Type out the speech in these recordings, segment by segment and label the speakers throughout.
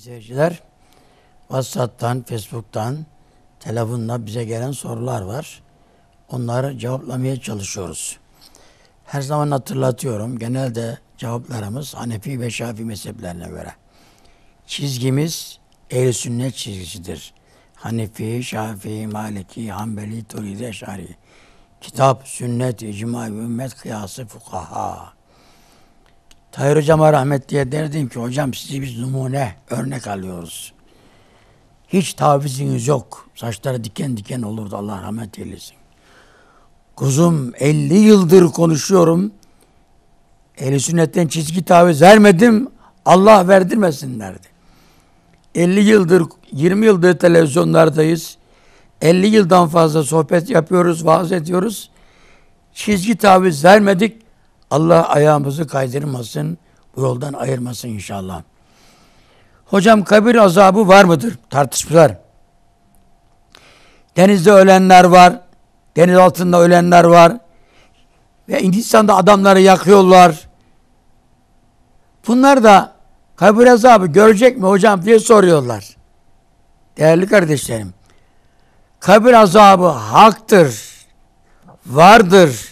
Speaker 1: izleyiciler, WhatsApp'tan, Facebook'tan, telefonla bize gelen sorular var. Onları cevaplamaya çalışıyoruz. Her zaman hatırlatıyorum. Genelde cevaplarımız Hanefi ve Şafii mezheplerine göre. Çizgimiz Ehl-i Sünnet çizgisidir. Hanefi, Şafii, Maliki, Hanbeli, Turidi, Eş'ari. Kitap, sünnet, icma, ümmet, kıyası, fukaha. Tahir Hocam'a rahmet diye derdim ki, hocam sizi biz numune, örnek alıyoruz. Hiç taviziniz yok. Saçları diken diken olurdu, Allah rahmet eylesin. Kuzum 50 yıldır konuşuyorum. Ehl-i Sünnet'ten çizgi taviz vermedim. Allah verdirmesin derdi. 50 yıldır, 20 yıldır televizyonlardayız. 50 yıldan fazla sohbet yapıyoruz, vaaz ediyoruz. Çizgi taviz vermedik. Allah ayağımızı kaydırmasın, bu yoldan ayırmasın inşallah. Hocam kabir azabı var mıdır? Tartışmalar. Denizde ölenler var, deniz altında ölenler var ve Hindistan'da adamları yakıyorlar. Bunlar da kabir azabı görecek mi hocam diye soruyorlar. Değerli kardeşlerim, kabir azabı haktır, vardır.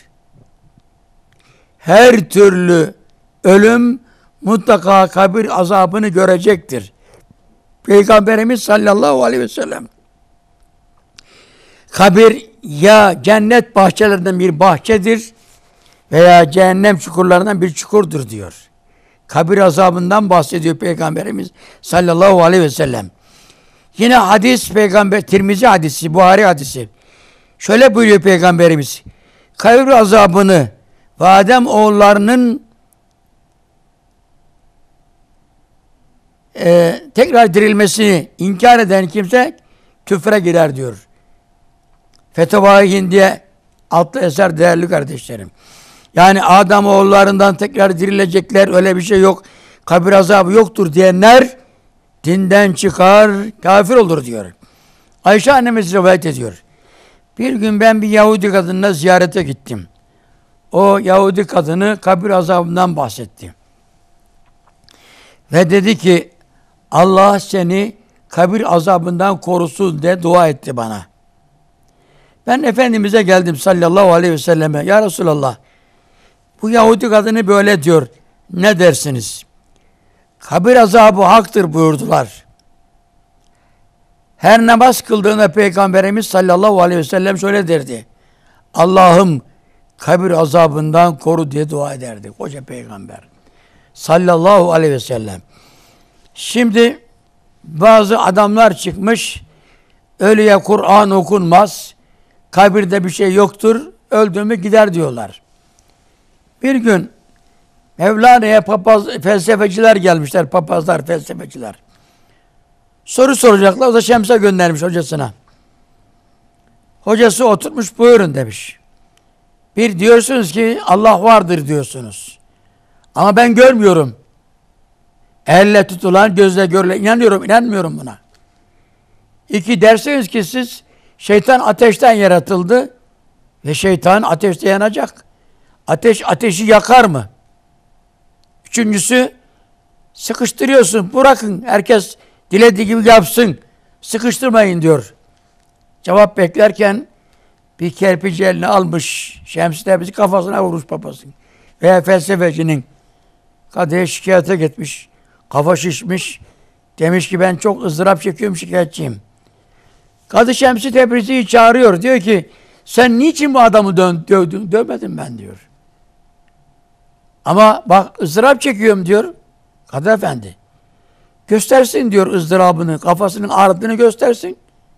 Speaker 1: Her türlü ölüm mutlaka kabir azabını görecektir. Peygamberimiz sallallahu aleyhi ve sellem kabir ya cennet bahçelerinden bir bahçedir veya cehennem çukurlarından bir çukurdur diyor. Kabir azabından bahsediyor Peygamberimiz sallallahu aleyhi ve sellem. Yine hadis Peygamber Tirmizi hadisi, Buhari hadisi. Şöyle buyuruyor Peygamberimiz. Kabir azabını ve Adem oğullarının tekrar dirilmesini inkar eden kimse küfre girer diyor. Feteva-i Hindiye adlı eser değerli kardeşlerim. Yani Adem oğullarından tekrar dirilecekler, öyle bir şey yok, kabir azabı yoktur diyenler dinden çıkar, kafir olur diyor. Ayşe annemiz rivayet ediyor. Bir gün ben bir Yahudi kadınına ziyarete gittim. O Yahudi kadını kabir azabından bahsetti. Ve dedi ki Allah seni kabir azabından korusun de dua etti bana. Ben Efendimiz'e geldim sallallahu aleyhi ve selleme. Ya Resulallah, bu Yahudi kadını böyle diyor. Ne dersiniz? Kabir azabı haktır buyurdular. Her namaz kıldığında Peygamberimiz sallallahu aleyhi ve sellem şöyle derdi. Allah'ım kabir azabından koru diye dua ederdi. Koca Peygamber sallallahu aleyhi ve sellem. Şimdi bazı adamlar çıkmış, ölüye Kur'an okunmaz, kabirde bir şey yoktur, öldü mü gider diyorlar. Bir gün Mevlana'ya felsefeciler gelmişler, papazlar, felsefeciler. Soru soracaklar, o da Şems'e göndermiş hocasına. Hocası oturmuş, buyurun demiş. Bir diyorsunuz ki Allah vardır diyorsunuz. Ama ben görmüyorum. Elle tutulan, gözle görülen, inanmıyorum buna. İki, dersiniz ki siz şeytan ateşten yaratıldı ve şeytan ateşte yanacak. Ateş ateşi yakar mı? Üçüncüsü, sıkıştırıyorsun, bırakın herkes dilediği gibi yapsın, sıkıştırmayın diyor. Cevap beklerken bir kerpiç eline almış, Şems Tebrizi kafasına vurmuş papazın. Veya felsefecinin kadıya şikayete gitmiş, kafa şişmiş, demiş ki ben çok ızdırap çekiyorum, şikayetçiyim. Kadı Şems-i Tebrizi'yi çağırıyor, diyor ki sen niçin bu adamı dövdün? Dövmedim ben diyor. Ama bak ızdırap çekiyorum diyor. Kadı efendi göstersin diyor ızdırabını, kafasının ağrıdığını göstersin.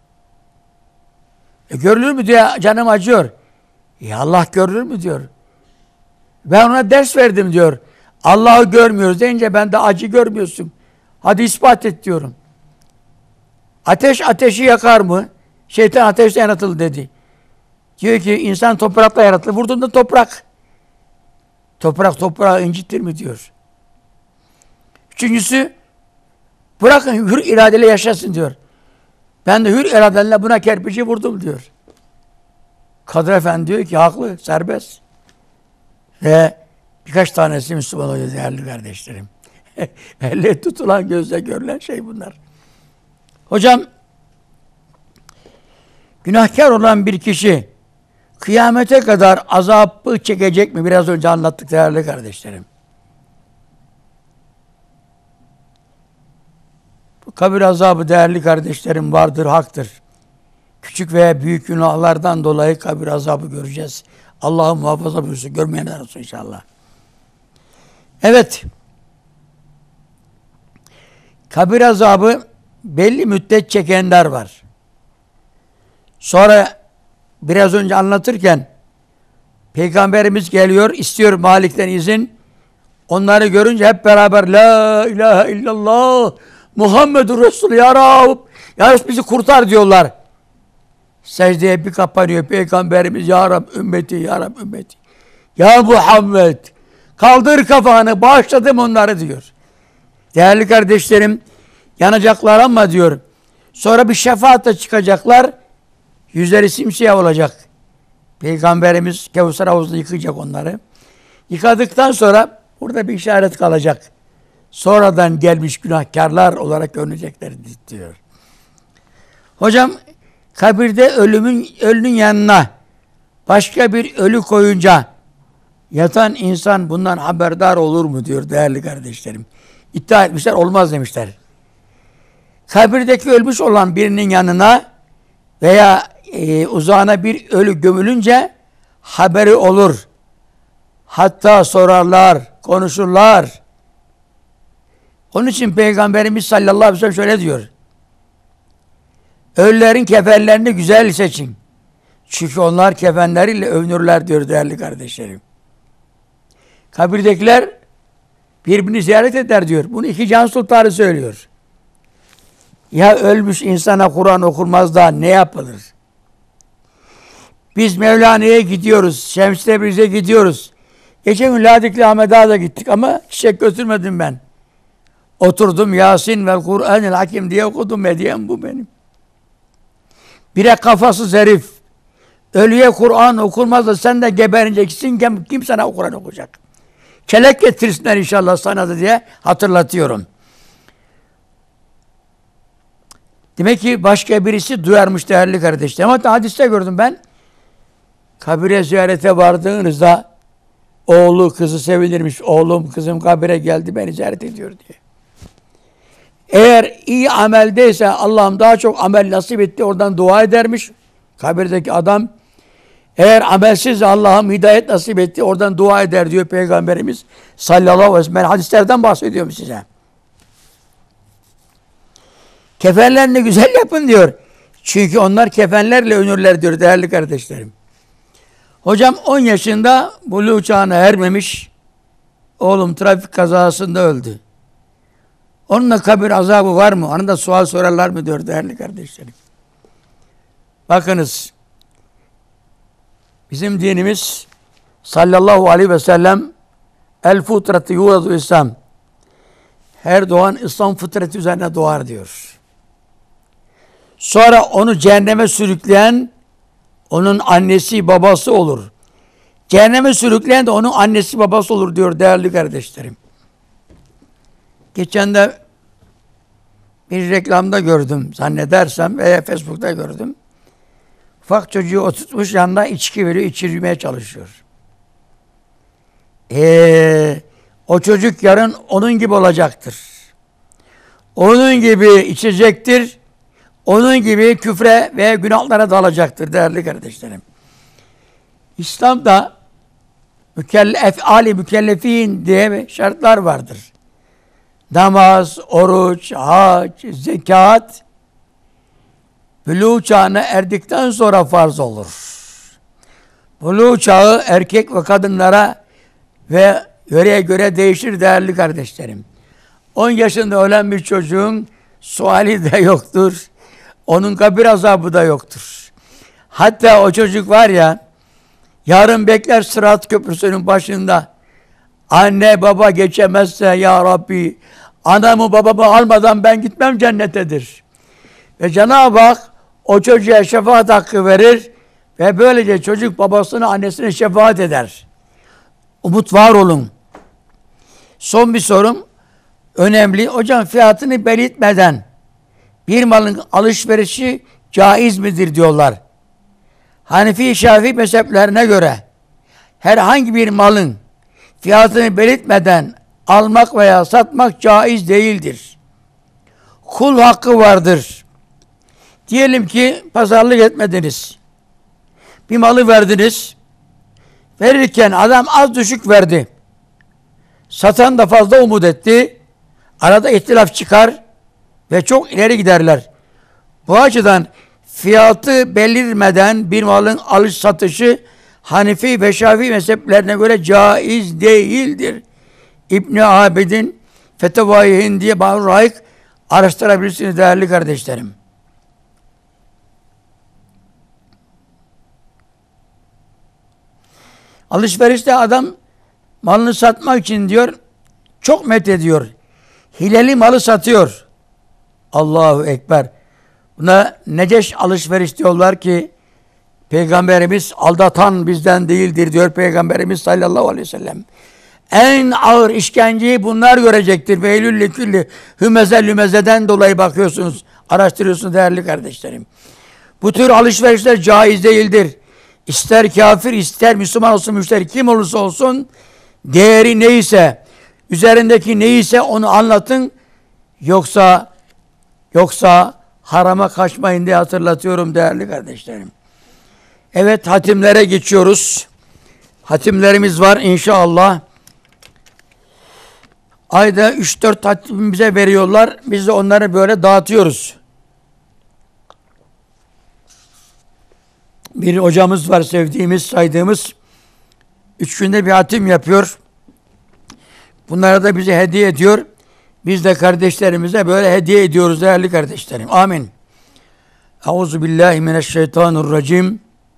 Speaker 1: Görülür mü diyor, canım acıyor. Allah görülür mü diyor. Ben ona ders verdim diyor. Allah'ı görmüyoruz deyince ben de acı görmüyorsun. Hadi ispat et diyorum. Ateş ateşi yakar mı? Şeytan ateşte yaratıldı dedi. Diyor ki insan toprakla yaratıldı. Vurduğunda toprak. Toprak toprağı incitir mi diyor. Üçüncüsü, bırakın hür iradeyle yaşasın diyor. Ben de hür iradeyle buna kerpiçi vurdum diyor. Kadı efendi diyor ki haklı, serbest. Ve birkaç tanesi Müslüman oluyor değerli kardeşlerim. Elle tutulan gözle görülen şey bunlar. Hocam, günahkar olan bir kişi kıyamete kadar azabı çekecek mi? Biraz önce anlattık değerli kardeşlerim. Bu kabir azabı değerli kardeşlerim vardır, haktır. Küçük veya büyük günahlardan dolayı kabir azabı göreceğiz. Allah'ım muhafaza buyursun. Görmeyenler olsun inşallah. Evet. Kabir azabı belli müddet çekenler var. Sonra biraz önce anlatırken Peygamberimiz geliyor, istiyor Malik'ten izin. Onları görünce hep beraber La ilahe illallah Muhammedur Resul ya Rab. Ya Rab bizi kurtar diyorlar. Secdeye bir kapanıyor Peygamberimiz ya Rab ümmeti ya Rab ümmeti. Ya Muhammed kaldır kafanı bağışladım onları diyor. Değerli kardeşlerim yanacaklar ama diyor. Sonra bir şefaatle çıkacaklar. Yüzleri simsiyah olacak. Peygamberimiz Kevser havuzunda yıkayacak onları. Yıkadıktan sonra burada bir işaret kalacak. Sonradan gelmiş günahkarlar olarak görünecekler diyor. Hocam kabirde ölünün yanına başka bir ölü koyunca yatan insan bundan haberdar olur mu diyor değerli kardeşlerim. İddia etmişler, olmaz demişler. Kabirdeki ölmüş olan birinin yanına veya uzağına bir ölü gömülünce haberi olur. Hatta sorarlar, konuşurlar. Onun için Peygamberimiz sallallahu aleyhi ve sellem şöyle diyor. Ölülerin kefenlerini güzel seçin. Çünkü onlar kefenleriyle övünürler diyor değerli kardeşlerim. Kabirdekiler birbirini ziyaret eder diyor. Bunu iki Can Sultanı söylüyor. Ya ölmüş insana Kur'an okunmaz da ne yapılır? Biz Mevlana'ya gidiyoruz, Şems-i Tebriz'e gidiyoruz. Geçen gün Ladikli Ahmet Ağa'da gittik ama çiçek götürmedim ben. Oturdum Yasin ve Kur'an-ı Hakim diye okudum, hediyem bu benim. Bire kafasız herif. Ölüye Kur'an okunmaz da sen de geberineceksin, kim sana Kur'an okuyacak? Kelek getirsinler inşallah sana da diye hatırlatıyorum. Demek ki başka birisi duyarmış değerli kardeşlerim. Hatta hadiste gördüm ben. Kabire ziyarete vardığınızda oğlu kızı sevinirmiş. Oğlum kızım kabire geldi beni ziyaret ediyor diye. Eğer iyi ameldeyse Allah'ım daha çok amel nasip etti oradan dua edermiş. Kabirdeki adam. Eğer amelsizse Allah'ım hidayet nasip etti oradan dua eder diyor Peygamberimiz sallallahu aleyhi ve sellem. Ben hadislerden bahsediyorum size. Kefenlerini güzel yapın diyor. Çünkü onlar kefenlerle övünürler diyor değerli kardeşlerim. Hocam 10 yaşında buluğ çağına ermemiş. Oğlum trafik kazasında öldü. Onun da kabir azabı var mı? Onu da sual sorarlar mı diyor değerli kardeşlerim. Bakınız. Bizim dinimiz sallallahu aleyhi ve sellem el fıtratı yuvadu İslam. Her doğan İslam fıtratı üzerine doğar diyor. Sonra onu cehenneme sürükleyen onun annesi babası olur. Cehenneme sürükleyen de onun annesi babası olur diyor değerli kardeşlerim. Geçen de bir reklamda gördüm zannedersem veya Facebook'ta gördüm. Ufak çocuğu oturtmuş yanına içki veriyor, içirmeye çalışıyor. O çocuk yarın onun gibi olacaktır. Onun gibi içecektir. Onun gibi küfre ve günahlara dalacaktır değerli kardeşlerim. İslam'da mükellefin diye şartlar vardır. Namaz, oruç, hac, zekat buluğ çağına erdikten sonra farz olur. Buluğ çağı erkek ve kadınlara ve yöreye göre değişir değerli kardeşlerim. 10 yaşında ölen bir çocuğun suali de yoktur. Onun kabir azabı da yoktur. Hatta o çocuk var ya, yarın bekler Sırat Köprüsü'nün başında. Anne baba geçemezse ya Rabbi, anamı babamı almadan ben gitmem cennetedir. Ve Cenab-ı Hak o çocuğa şefaat hakkı verir ve böylece çocuk babasına annesine şefaat eder. Umut var olun. Son bir sorum. önemli. Hocam fiyatını belirtmeden bir malın alışverişi caiz midir diyorlar. Hanefi, Şafii mezheplerine göre herhangi bir malın fiyatını belirtmeden almak veya satmak caiz değildir. Kul hakkı vardır. Diyelim ki pazarlık etmediniz. Bir malı verdiniz. Verirken adam az düşük verdi. Satan da fazla umut etti. Arada ihtilaf çıkar ve çok ileri giderler. Bu açıdan fiyatı belirmeden bir malın alış satışı Hanefi ve Şafii mezheplerine göre caiz değildir. İbn-i Abidin Fetevai Hindiye Bahru Raik araştırabilirsiniz değerli kardeşlerim. Alışverişte adam malını satmak için diyor, çok methediyor. Hileli malı satıyor. Allahu Ekber. Buna neceş alışveriş diyorlar ki Peygamberimiz aldatan bizden değildir diyor Peygamberimiz sallallahu aleyhi ve sellem. En ağır işkenceyi bunlar görecektir. Veylül likülli hümeze lümezeden dolayı bakıyorsunuz, araştırıyorsunuz değerli kardeşlerim. Bu tür alışverişler caiz değildir. İster kafir, ister Müslüman olsun, müşteri kim olursa olsun, değeri neyse, üzerindeki neyse onu anlatın. Yoksa harama kaçmayın diye hatırlatıyorum değerli kardeşlerim. Evet, hatimlere geçiyoruz. Hatimlerimiz var inşallah. Ayda 3-4 hatim bize veriyorlar. Biz de onları böyle dağıtıyoruz. Bir hocamız var, sevdiğimiz, saydığımız. 3 günde bir hatim yapıyor. Bunlara da bize hediye ediyor. Biz de kardeşlerimize böyle hediye ediyoruz değerli kardeşlerim. Amin. Euzubillahimineşşeytanirracim.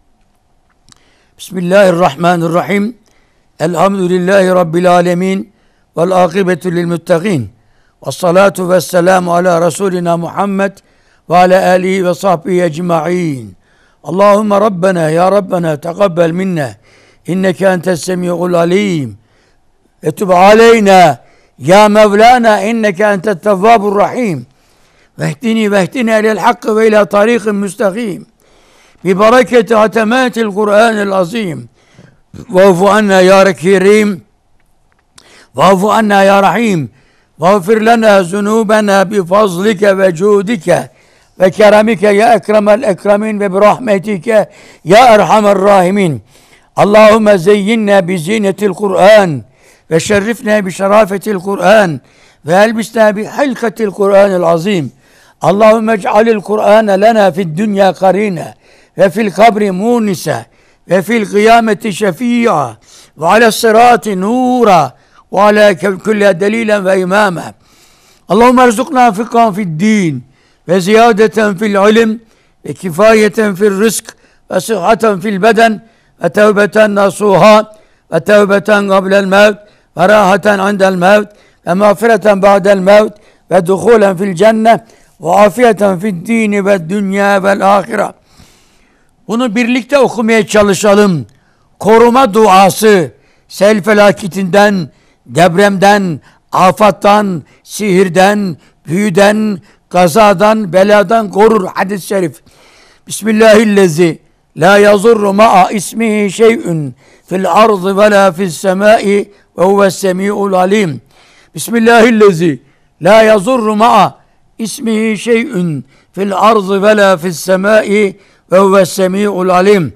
Speaker 1: Bismillahirrahmanirrahim. Elhamdülillahi Rabbil alemin. Vel akibetu lil muttaqin. Vessalatu vesselamu ala Resulina Muhammed ve ala alihi ve sahbihi ecma'in. Allahümme Rabbena ya Rabbena tekabbel minna. İnneke entes semi'ul alim. Ve tub aleyna ya Mevlana inneke entet tevvabur rahim. Vehdini ilel hakkı ve ila tariqin müstakim. Bi bereketi hatematil Kur'anil azim. Va'fu anna ya kerim. Va'fu anna ya rahim. Vağfir lana zunubena bi fazlike ve cudike ve keremike ya ekremel ekremin ve bi rahmetike ya erhamer rahimin. Allahümme zeyyinna bi zinetil Kur'an ve şerrifne bi şerafetil Kur'an ve elbisna bi hilkatil Kur'anil azim. Allahümme ec'alil Kur'ane lena fid dünya karine ve fil kabri munise ve fil kıyameti şefi'a ve alas sırati nura ve ala kulli delilen ve imama. Allahümme erzukna fikhan fid din ve ziyadeten fil ilim ve kifayeten fil rızk ve sıhhaten fil beden ve tevbeten nasuha ve tevbeten qablel mevt ve rahaten indel mevt ve mağfireten ba'del mevt ve duhulen fil cennet ve afiyeten fid dini ve dünya vel ahire. Bunu birlikte okumaya çalışalım. Koruma duası, sel felaketinden, depremden, afattan, sihirden, büyüden, kazadan, beladan korur hadis-i şerif. Bismillahirrahmanirrahim. La yazurru ma'a ismihi şey'ün fil ardı ve la fis semai ve huves semi'ul alim. Bismillahirrahmanirrahim. La yazurru ma'a ismihi şey'ün fil ardı ve la fis semai ve huves semi'ul alim.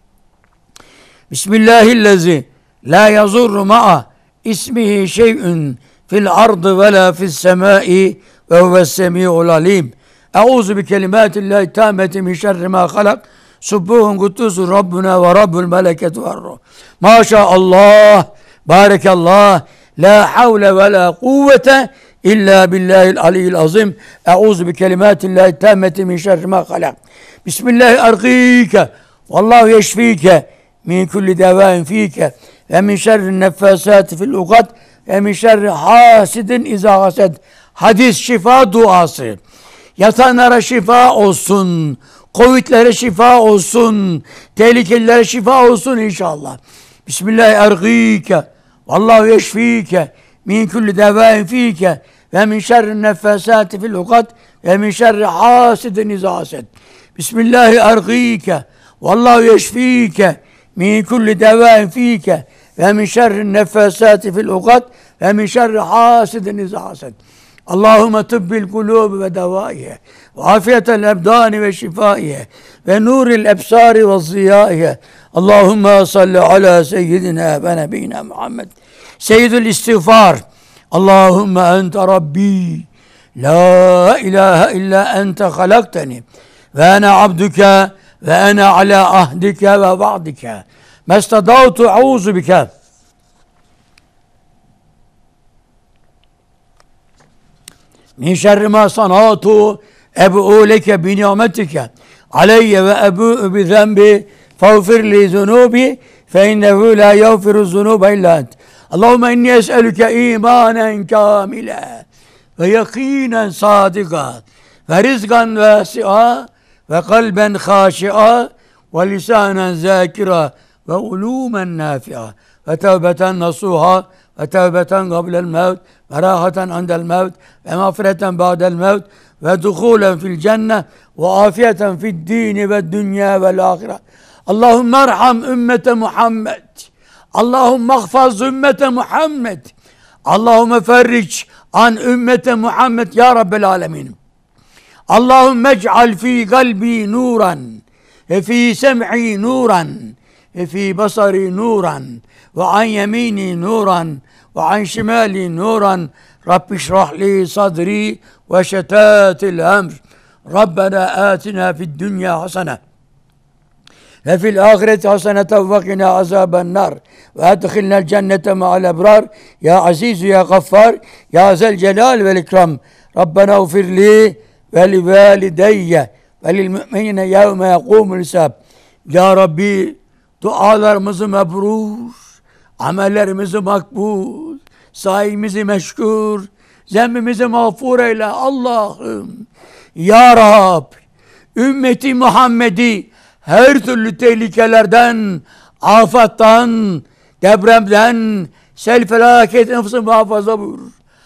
Speaker 1: Bismillahirrahmanirrahim. La yazurru ma'a ismihi şey'ün fil ardı ve la fis semai ve huves semi'ul alim. Euzu bi kelimatillahi tammeti min şerri ma halak. Subbuhun kuddüsü Rabbuna ve Rabbul meleketu ve ruh. Maşallah, barekallah, la havle ve la kuvvete illa billahil aliyyil azim. Euzu bi kelimatillahi tammeti min şerri ma halak. Bismillahi arkike, vallahu yeşfike, min kulli devain fike, ve min şerri neffasati fil ukad, ve min şerri hasidin izâ hased. Hadis şifa duası. Yatanlara şifa olsun. Covid'lere şifa olsun. Tehlikelilere şifa olsun inşallah. Bismillahirrahmanirrahim. Vallahu yeşfike min kulli devain fike ve min şerri neffesati fil ukad ve min şerri hasidin iza hased. Bismillahi ergîke vallahu yeşfîke min kulli devâin fîke ve min şerri neffesati fil ukad ve min şerri hasidin iza hased. Allahümme tıbbil kulûb ve devâihe ve afiyetel ebdâni ve şifâihe ve nuril ebsâri ve ziyâihe. Allahümme salli ala seyyidina ve nebiyyina Muhammed. Seyyidül istiğfar. Allahümme ente Rabbi. La ilahe illa ente halakteni. Ve ene abduke ve ene ala ahdike ve va'dike. Mestadavtu auzu bike. Min şerri ma sanatu ebu'u leke bi ni'metike aleyye ve ebu'u bi zenbi fağfir li zunubi fe innehu la yağfiru zunuba illa ent. Allahümme inni es'elüke imanen kamile ve yakinen sadika ve rizgan vasi'a ve kalben haşi'a ve lisanen zakira ve ulumen nafi'a ve tevbeten nasuha ve tevbeten qablel mevt ve rahaten andel mevt ve mağfireten ba'del mevt ve duhulen fil cennet ve afiyeten fid dini ve dünya vel ahire. Allahümme erham ümmete Muhammed. Allahümme ahfaz ümmete Muhammed. Allahümme ferric an ümmete Muhammed ya Rabbel alemin. Allahümme ec'al fi kalbi nuran ve fi sem'i nuran ve fi basari nuran ve an yemini nuran ve an şimali nuran. Rabbi şrahli sadri ve şetatil emr. Rabbena atina fid dünya hasene ve fil ahireti haseneten ve qina azaben nar ve edkhilnel cennete ma'al ebrar ya aziz ya gaffar ya zel celal vel ikram. Rabbena ufirli ve li valideyye ve lil müminine yevme yekumul hisab. Ya Rabbi, dualarımızı mebrur, amellerimizi makbul, sayimizi meşkur, zembimizi mağfur eyle Allah'ım. Ya Rab, ümmeti Muhammed'i her türlü tehlikelerden, afattan, depremden, sel felaket nefsi muhafaza buyur.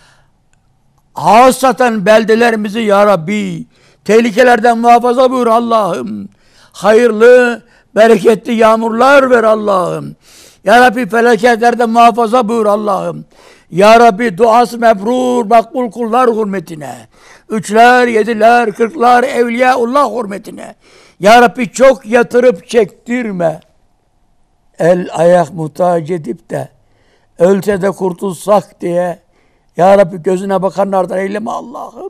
Speaker 1: Hasaten beldelerimizi ya Rabbi tehlikelerden muhafaza buyur Allah'ım. Hayırlı, bereketli yağmurlar ver Allah'ım. Ya Rabbi felaketlerden muhafaza buyur Allah'ım. Ya Rabbi duası mebrur, makbul kullar hürmetine. Üçler, yediler, kırklar, evliyaullah hürmetine. Ya Rabbi çok yatırıp çektirme. El ayak muhtaç edip de ölse de kurtulsak diye. Ya Rabbi gözüne bakanlardan eyleme Allah'ım.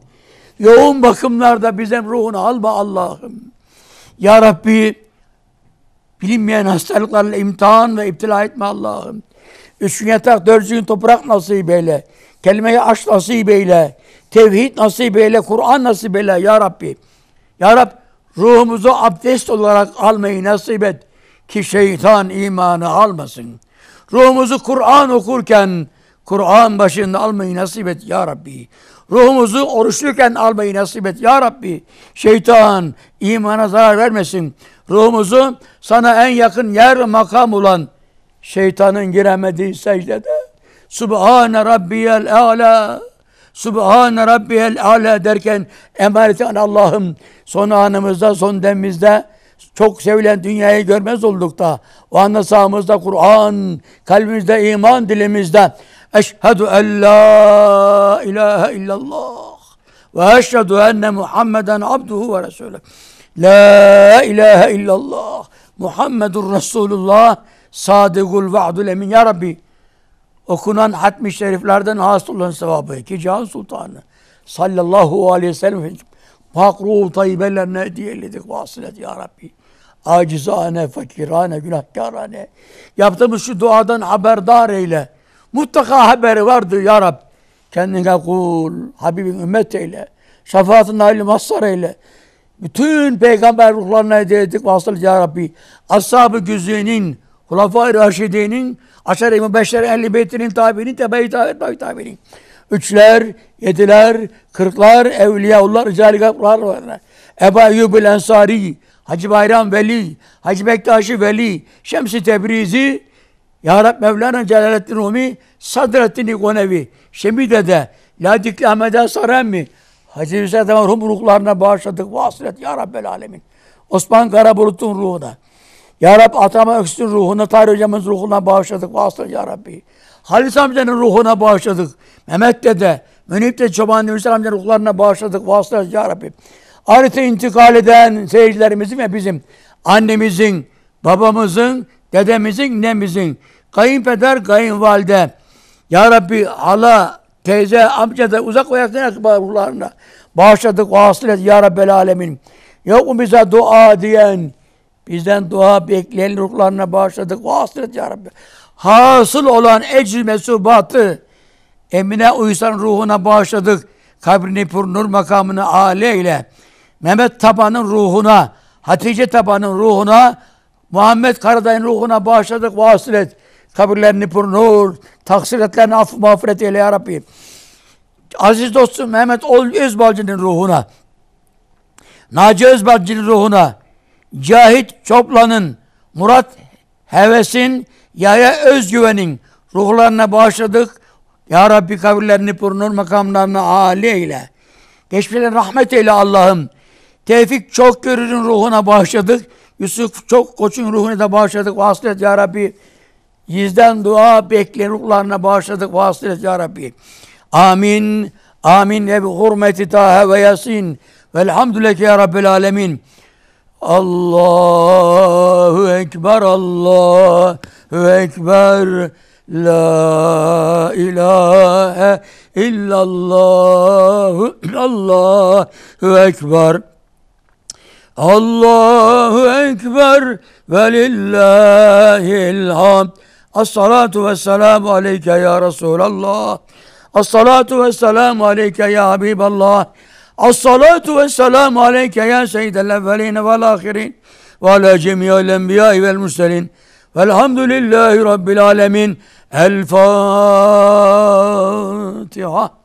Speaker 1: Yoğun bakımlarda bizim ruhunu alma Allah'ım. Ya Rabbi bilinmeyen hastalıklarla imtihan ve iptila etme Allah'ım. 3 gün yatak, 4 gün toprak nasip eyle. Kelime-i aşk nasip eyle. Tevhid nasip eyle. Kur'an nasip eyle ya Rabbi. Ya Rabbi ruhumuzu abdest olarak almayı nasip et. Ki şeytan imanı almasın. Ruhumuzu Kur'an okurken Kur'an başında almayı nasip et ya Rabbi. Ruhumuzu oruçluyken almayı nasip et ya Rabbi. Şeytan imana zarar vermesin. Ruhumuzu sana en yakın yer makam olan şeytanın giremediği secdede Subhane Rabbiyel A'la Subhane Rabbiyel A'la derken emaneten Allah'ım son anımızda, son demimizde çok sevilen dünyayı görmez olduk da o anda sağımızda Kur'an, kalbimizde iman, dilimizde eşhedü en la ilahe illallah ve eşhedü enne Muhammeden abduhu ve resulü. La ilahe illallah Muhammedur Resulullah sadıkul vaadul emin. Ya Rabbi okunan hatmi şeriflerden hasıl olan sevabı ki Cihan Sultanı sallallahu aleyhi ve sellem fakru tayyibelerine hediye eyledik vasıl et ya Rabbi. Acizane, fakirane, günahkarane yaptığımız şu duadan haberdar eyle. Mutlaka haberi vardır ya Rabbi. Kendine kul, Habibin ümmet eyle. Şefaatine nail mazhar eyle. Bütün peygamber ruhlarına hediye ettik vasıl ya Rabbi. Ashab-ı Güzî'nin, Hulafâ-i Raşidî'nin, Aşer-i Mübeşşer Ehl-i Beyt'inin tabi'inin, tebe-i tabi'inin. Üçler, yediler, kırklar, evliyaullah, ricâl-i gaflar var. Ebu Eyyub el-Ensari, Hacı Bayram Veli, Hacı Bektaşi Veli, Şems-i Tebrizi, Ya Rabbi Mevlana Celaleddin Rumi, Sadreddin-i Konevi, Şemide'de La Dikli Ahmet'e Saremmi. Hacı Hüseyin merhum ruhlarına bağışladık. Vasılet ya Rabbel Alemin. Osman Karabulut'un ruhuna. Ya Rabbi Atama Öksüz'ün ruhuna, Tahir Hocam'ın ruhuna bağışladık. Vasılet ya Rabbi. Halis amcanın ruhuna bağışladık. Mehmet dede, Münip de Çoban Hüseyin amcanın ruhlarına bağışladık. Vasılet ya Rabbi. Ahirete intikal eden seyircilerimizin ve bizim annemizin, babamızın, dedemizin, nemizin, kayınpeder, kayınvalide, ya Rabbi hala, teyze, amca da uzak ve yakın ruhlarına bağışladık. Vasılet ya Rabbel Alemin. Yok mu bize dua diyen, bizden dua bekleyen ruhlarına bağışladık. Vasılet ya Rabbi. Hasıl olan ecr mesubatı Emine Uysal'ın ruhuna bağışladık. Kabrini pur nur makamını âli eyle. Mehmet Taban'ın ruhuna, Hatice Taban'ın ruhuna, Muhammed Karadayı'nın ruhuna bağışladık. Vasılet. Kabirlerini pur nur, taksiratlerini affı mağfiret eyle ya Rabbi. Aziz dostum Mehmet Özbalcı'nın ruhuna, Naci Özbalcı'nın ruhuna, Cahit Çoplan'ın, Murat Heves'in, Yahya Özgüven'in ruhlarına bağışladık. Ya Rabbi kabirlerini pur nur makamlarına âli eyle. Geçmişlerine rahmet eyle Allah'ım. Tevfik Çokgörür'ün ruhuna bağışladık. Yusuf Çokkoç'un ruhuna da bağışladık. Vasılet ya Rabbi. Yüzden dua bekleyen ruhlarına bağışladık. Vasılet ya Rabbi. Amin. Amin. Ve bi hurmeti Taha ve Yasin. Velhamdülillah ya Rabbel Alemin. Allahu Ekber. Allahu Ekber. La ilahe illallah. Allahu Ekber. Allahu Ekber ve lillahil hamd. As-salatu ve selamu aleyke ya Resulallah. As-salatu ve selamu aleyke ya Habiballah. As-salatu ve selamu aleyke ya seyyidel evveline vel ahirin. Ve ala cemiyel enbiyai vel murselin. Velhamdülillahi Rabbil alemin. El Fatiha.